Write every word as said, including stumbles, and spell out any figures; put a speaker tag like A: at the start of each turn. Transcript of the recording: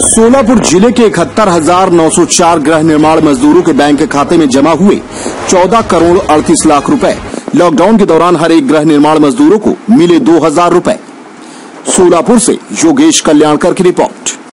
A: सोलापुर जिले के इकहत्तर हजार नौ सौ चार गृह निर्माण मजदूरों के बैंक खाते में जमा हुए चौदह करोड़ अड़तीस लाख रुपए। लॉकडाउन के दौरान हर एक गृह निर्माण मजदूरों को मिले दो हजार रुपए। सोलापुर से योगेश कल्याणकर की रिपोर्ट।